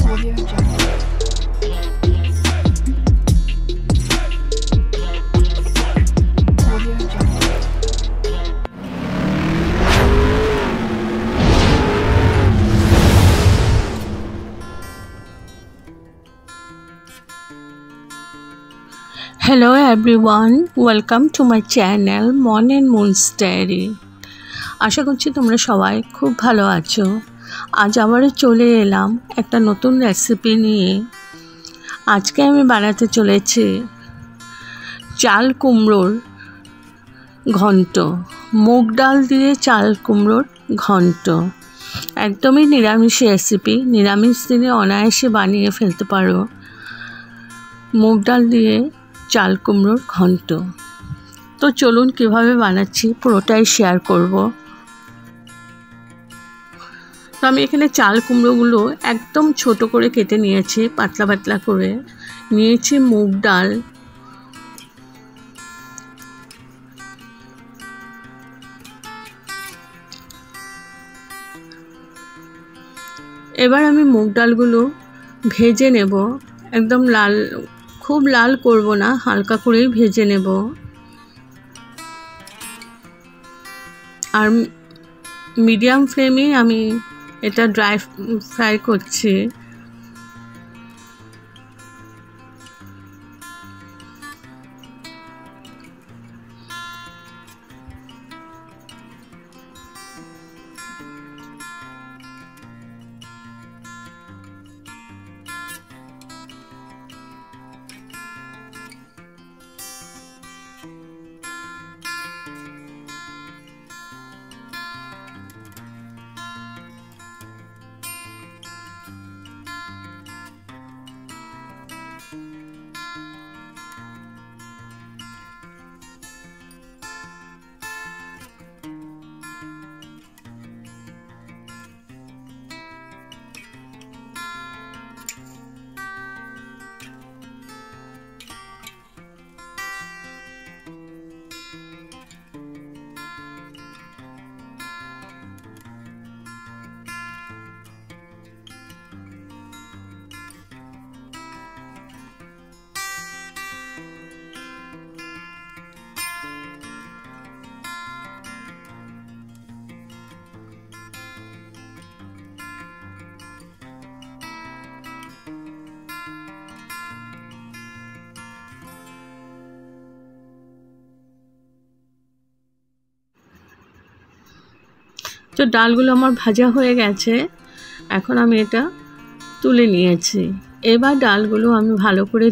Hello everyone, welcome to my channel Moong and Moon's Diary. আশা করছি তোমরা সবাই খুব ভালো আছো। আজ আবারও চলে এলাম একটা নতুন রেসিপি নিয়ে। আজকে আমি বানাতে চলেছি চাল কুমড়োর ঘন্ট, মুগ ডাল দিয়ে চাল কুমড়োর ঘন্ট। একদমই নিরামিষ রেসিপি, নিরামিষ দিনে অনায়াসে বানিয়ে ফেলতে পারো মুগ ডাল দিয়ে চাল কুমড়োর ঘন্ট। তো চলুন কিভাবে বানাচ্ছি পুরোটাই শেয়ার করব। তো আমি এখানে চাল কুমড়োগুলো একদম ছোট করে কেটে নিয়েছি, পাতলা পাতলা করে নিয়েছি। মুগ ডাল, এবার আমি মুগ ডালগুলো ভেজে নেব। একদম লাল, খুব লাল করব না, হালকা করেই ভেজে নেব। আর মিডিয়াম ফ্লেমে আমি এটা ড্রাই ফ্রাই করছি। তো ডালগুলো আমার ভাজা হয়ে গেছে, এখন আমি এটা তুলে নিয়েছি। এবার ডালগুলো আমি ভালো করে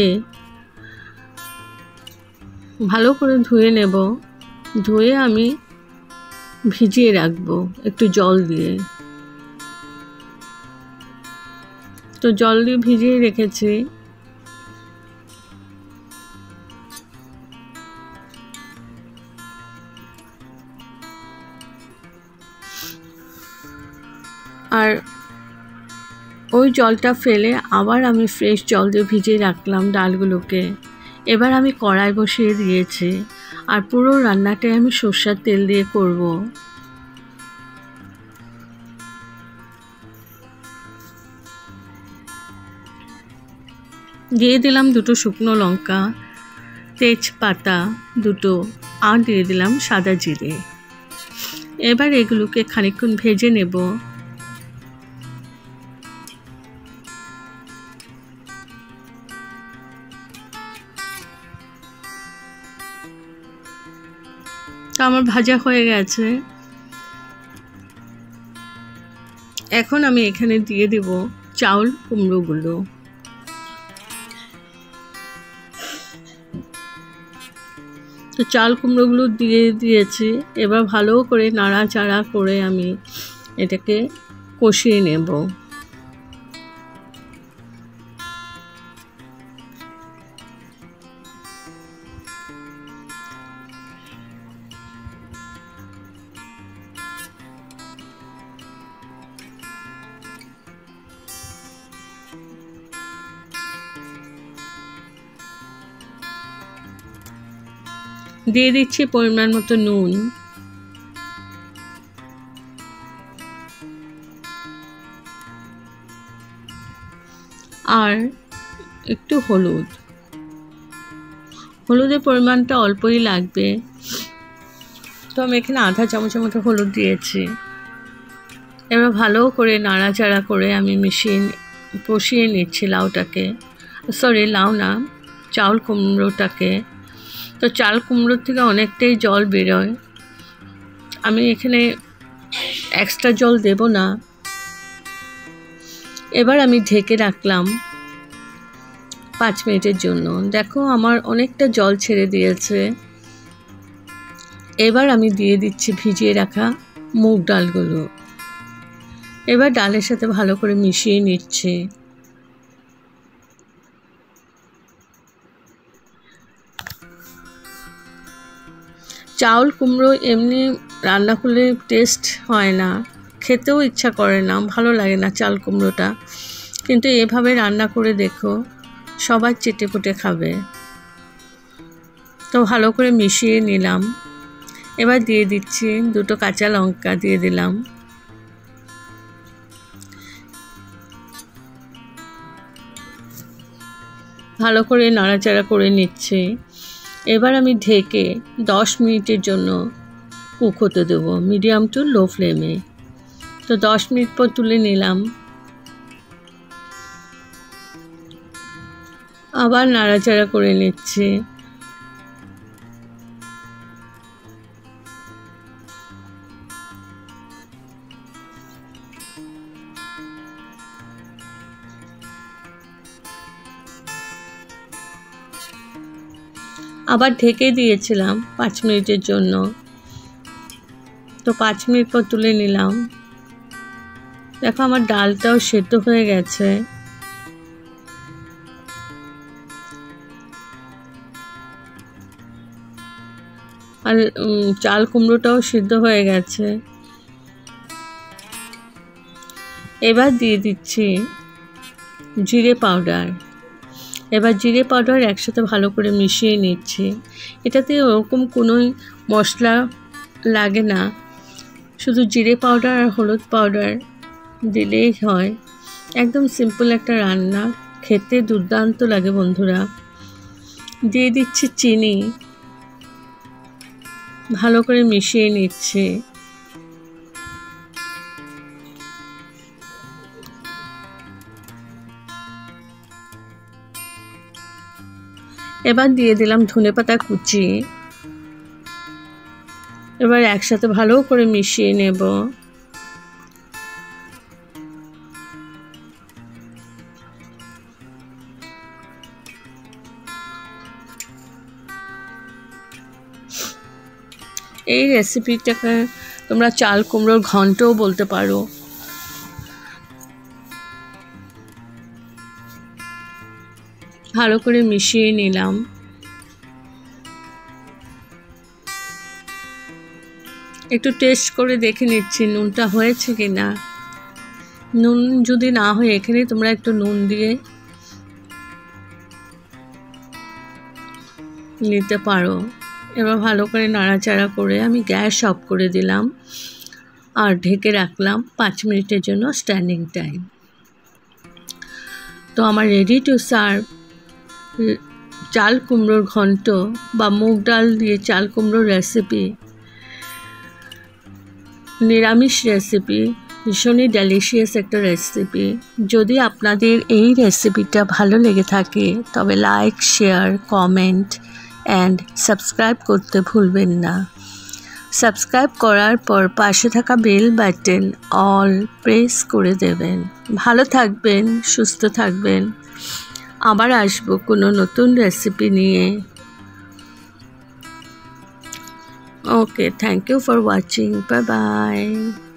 ধুয়ে নেব। ধুয়ে আমি ভিজিয়ে রাখবো একটু জল দিয়ে। তো জল দিয়ে ভিজিয়ে রেখেছি। আর ওই জলটা ফেলে আবার আমি ফ্রেশ জল দিয়ে ভিজিয়ে রাখলাম ডালগুলোকে। এবার আমি কড়াই বসিয়ে দিয়েছি, আর পুরো রান্নাটাই আমি সরষের তেল দিয়ে করব। দিয়ে দিলাম 2টো শুকনো লঙ্কা, তেজপাতা 2টো, আর দিয়ে দিলাম সাদা জিরে। এবার এগুলোকে খানিকক্ষণ ভেজে নেব। তো আমার ভাজা হয়ে গেছে। এখন আমি এখানে দিয়ে দেব চাউল কুমড়োগুলো। তো চাল কুমড়োগুলো দিয়ে দিয়েছি। এবার ভালো করে নাড়াচাড়া করে আমি এটাকে কষিয়ে নেব। দিয়ে দিচ্ছি পরিমাণ মতো নুন। আর একটু হলুদ। হলুদের পরিমাণটা অল্পই লাগবে, তো আমি এখানে আধা চামচের মতো হলুদ দিয়েছি। এবার ভালো করে নাড়াচাড়া করে আমি কষিয়ে নিচ্ছি লাউটাকে, লাউ না, চাউল কুমড়োটাকে। তো চাল কুমড়োর থেকে অনেকটাই জল বেরোয়, আমি এখানে এক্সট্রা জল দেব না। এবার আমি ঢেকে রাখলাম 5 মিনিটের জন্য। দেখো আমার অনেকটা জল ছেড়ে দিয়েছে। এবার আমি দিয়ে দিচ্ছি ভিজিয়ে রাখা মুগ ডালগুলো। এবার ডালের সাথে ভালো করে মিশিয়ে নিচ্ছি। চাউল কুমড়ো এমনি রান্না করলে টেস্ট হয় না, খেতেও ইচ্ছা করে না, ভালো লাগে না চাল কুমড়োটা, কিন্তু এভাবে রান্না করে দেখো, সবাই চেটেপুটে খাবে। তো ভালো করে মিশিয়ে নিলাম। এবার দিয়ে দিচ্ছি 2টো কাঁচা লঙ্কা দিয়ে দিলাম। ভালো করে নাড়াচাড়া করে নিচ্ছি। এবার আমি ঢেকে 10 মিনিটের জন্য কুক হতে দেবো, মিডিয়াম টু লো ফ্লেমে। তো 10 মিনিট পর তুলে নিলাম। আবার নাড়াচাড়া করে নিচ্ছি। আবার ঢেকে দিয়েছিলাম 5 মিনিটের জন্য। তো 5 মিনিট পর তুলে নিলাম। দেখো আমার ডালটাও সেদ্ধ হয়ে গেছে। আর চাল কুমড়োটাও সিদ্ধ হয়ে গেছে। এবার দিয়ে দিচ্ছি জিরে পাউডার। এবার জিরে পাউডার একসাথে ভালো করে মিশিয়ে নিচ্ছি। এটাতে ওরকম কোনো মশলা লাগে না, শুধু জিরে পাউডার আর হলুদ পাউডার দিলেই হয়। একদম সিম্পল একটা রান্না, খেতে দুর্দান্ত লাগে বন্ধুরা। দিয়ে দিচ্ছি চিনি, ভালো করে মিশিয়ে নিচ্ছি। এবার দিয়ে দিলাম ধনেপাতা কুচি। এবার একসাথে ভালো করে মিশিয়ে নেব। এই রেসিপিটাকে তোমরা চাল কুমড়োর ঘন্টও বলতে পারো। ভালো করে মিশিয়ে নিলাম। একটু টেস্ট করে দেখে নিচ্ছি নুনটা হয়েছে কিনা। নুন যদি না হয় এখানে তোমরা একটু নুন দিয়ে নিতে পারো। এবার ভালো করে নাড়াচাড়া করে আমি গ্যাস অফ করে দিলাম আর ঢেকে রাখলাম 5 মিনিটের জন্য স্ট্যান্ডিং টাইম। তো আমার রেডি টু সার্ভ চাল কুমড়োর ঘন্ট বা মুগ ডাল দিয়ে চাল কুমড়োর রেসিপি, নিরামিষ রেসিপি, ভীষণই ডেলিশিয়াস একটা রেসিপি। যদি আপনাদের এই রেসিপিটা ভালো লেগে থাকে তবে like, share, comment and subscribe করতে ভুলবেন না। সাবস্ক্রাইব করার পর পাশে থাকা বেল বাটন অল প্রেস করে দেবেন। ভালো থাকবেন, সুস্থ থাকবেন। আবার আসবো কোনো নতুন রেসিপি নিয়ে। Okay, thank you for watching. Bye by.